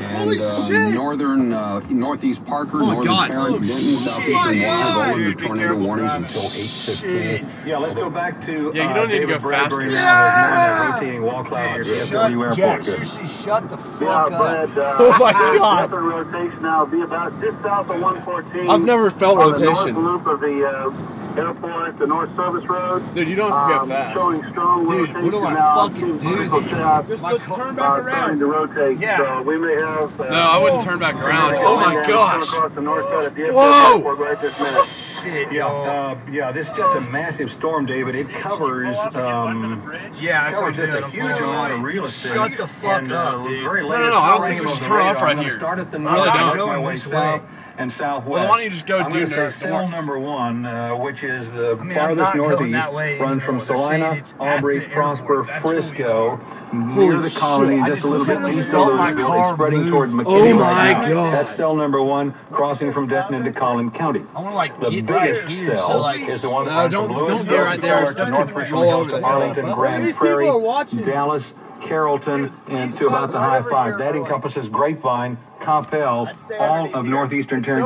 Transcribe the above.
and northern, northeast Parker, northern Tarrant, Denton, southeastern Warren, going under tornado warnings until 8:15. Yeah, let's go back to you don't need to go faster. Rotating wall cloud here. Jack, seriously, shut the fuck up. Oh my God. Rotation now will be about just south of 114. I've never felt rotation. The north loop of the airport, the North Service Road. Dude, you don't have to go fast. Showing strong Dude, rotation what do I now. fucking do? Just let's turn back around. Starting to rotate. Yeah. So we may have. No, I wouldn't turn back around. Oh my gosh. Across the north side of the Whoa. right this minute. Shit, Yeah, this is just a massive storm, David. It covers, yeah, that's what I'm doing. a huge amount of real estate. Shut the fuck up, dude. No, I don't think we should turn off right here. Start at the I north, really I'm don't. going this way. and southwest. Well, why don't you just go I'm due gonna say cell north? number one, which is the I'm farthest not going northeast, that way runs from anymore. They're saying Salina, it's at Aubrey, the Prosper, airport. That's where we Frisco, near Holy the colony, shit. I just a little bit literally east felt of my car spreading move. toward McKinney. Oh right my now. God. That's cell number one, crossing from Denton into Collin County. I want to like The get right biggest here, cell so like is the one No, from don't Louisville, get right there. to Stuff North could Richmond roll Hill, over to the Arlington, hill. Grand These Prairie, people are watching. Dallas, Carrollton, and to about the High Five. That encompasses Grapevine, Coppell, all of northeastern Tarrant.